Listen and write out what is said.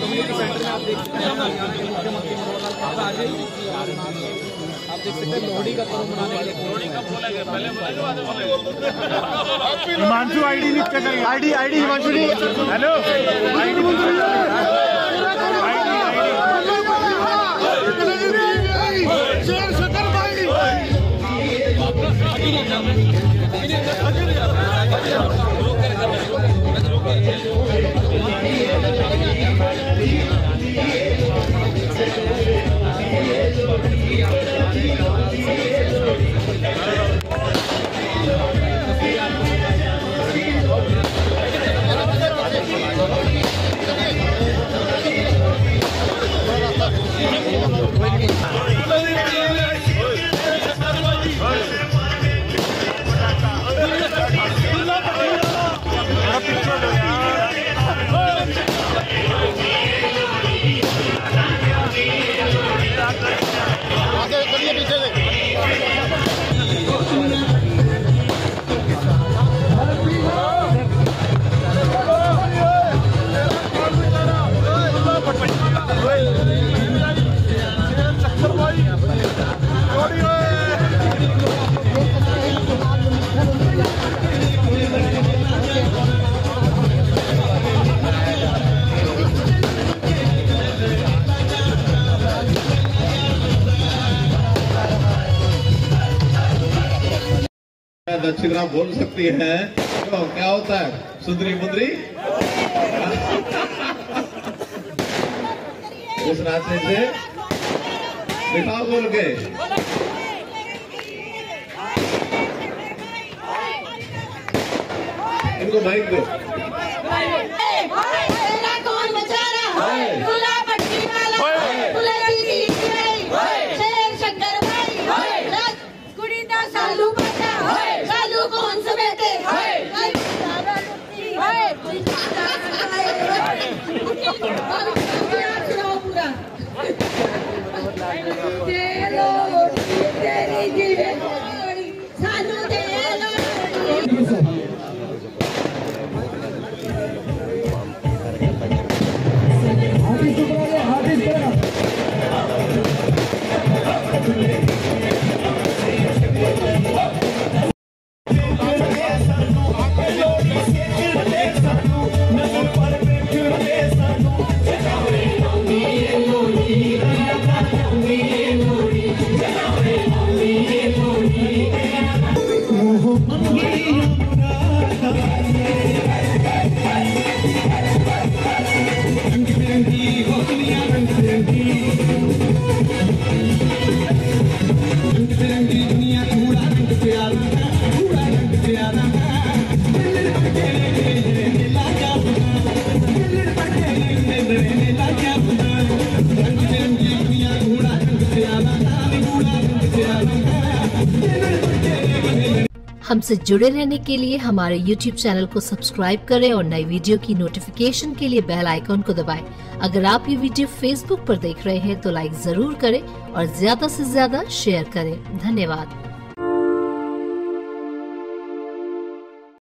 Community centre में आप देख सकते हैं मुख्यमंत्री आप देख सकते हैं लोहड़ी का पर्व मनाने के लिए लोहड़ी का बोलेंगे पहले हिमांशु आईडी लिख के जाइए। ID Himanshu ji hello ID Dakshina बोल सकती है तो क्या होता है सुंदरी मुंदरी उस नाचने से दिखाओ बोल के इनको माइक दो। कौन बचा रहा दूल्हा पट्टी वाला तुलसी की शेर शंकर भाई कुड़ी दा सालू बचा सालू कौन समेटे तेरी जीवन सालू दे हमसे जुड़े रहने के लिए हमारे YouTube चैनल को सब्सक्राइब करें और नई वीडियो की नोटिफिकेशन के लिए बेल आइकॉन को दबाएं। अगर आप ये वीडियो Facebook पर देख रहे हैं तो लाइक जरूर करें और ज्यादा से ज्यादा शेयर करें। धन्यवाद।